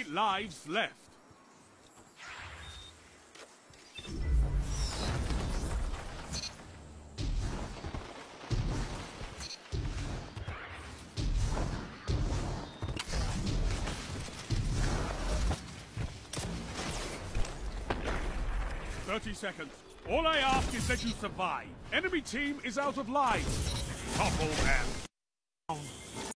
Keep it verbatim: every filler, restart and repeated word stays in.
lives left. Thirty seconds. All I ask is that you survive. Enemy team is out of lives. Topple them.